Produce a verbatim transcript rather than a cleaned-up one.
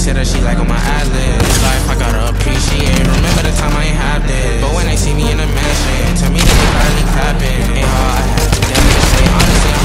babysitter, she like on my eyelids. Life, I gotta appreciate. Remember the time I ain't have this. But when they see me in the mansion, tell me that they probably clapping. Ain't all I had to demonstrate. Honestly,